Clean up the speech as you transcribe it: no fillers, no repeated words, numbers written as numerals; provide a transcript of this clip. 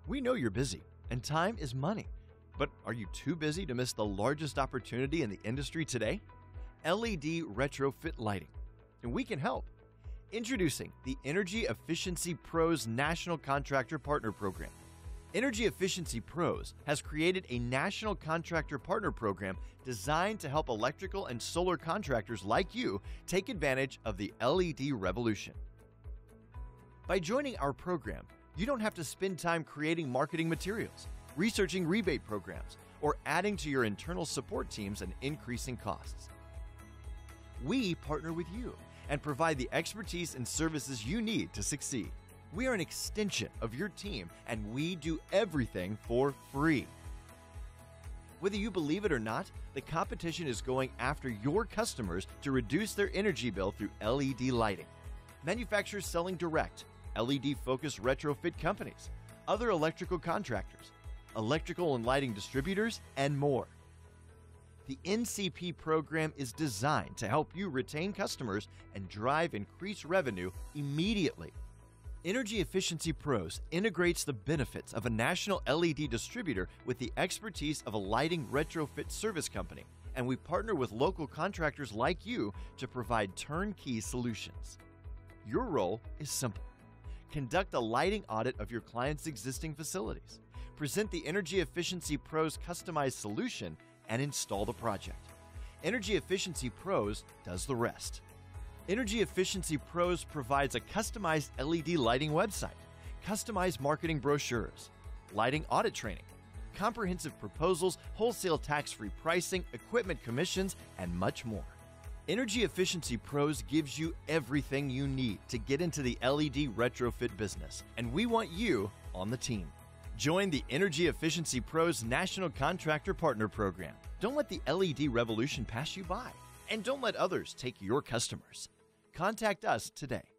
We know you're busy, and time is money. But are you too busy to miss the largest opportunity in the industry today? LED retrofit lighting. And we can help. Introducing the Energy Efficiency Pros National Contractor Partner Program. Energy Efficiency Pros has created a national contractor partner program designed to help electrical and solar contractors like you take advantage of the LED revolution. By joining our program, you don't have to spend time creating marketing materials, researching rebate programs, or adding to your internal support teams and increasing costs. We partner with you and provide the expertise and services you need to succeed. We are an extension of your team, and we do everything for free. Whether you believe it or not, the competition is going after your customers to reduce their energy bill through LED lighting. Manufacturers selling direct, LED-focused retrofit companies, other electrical contractors, electrical and lighting distributors, and more. The NCP program is designed to help you retain customers and drive increased revenue immediately. Energy Efficiency Pros integrates the benefits of a national LED distributor with the expertise of a lighting retrofit service company, and we partner with local contractors like you to provide turnkey solutions. Your role is simple. Conduct a lighting audit of your client's existing facilities, present the Energy Efficiency Pros customized solution, and install the project. Energy Efficiency Pros does the rest. Energy Efficiency Pros provides a customized LED lighting website, customized marketing brochures, lighting audit training, comprehensive proposals, wholesale tax-free pricing, equipment commissions, and much more. Energy Efficiency Pros gives you everything you need to get into the LED retrofit business, and we want you on the team. Join the Energy Efficiency Pros National Contractor Partner Program. Don't let the LED revolution pass you by, and don't let others take your customers. Contact us today.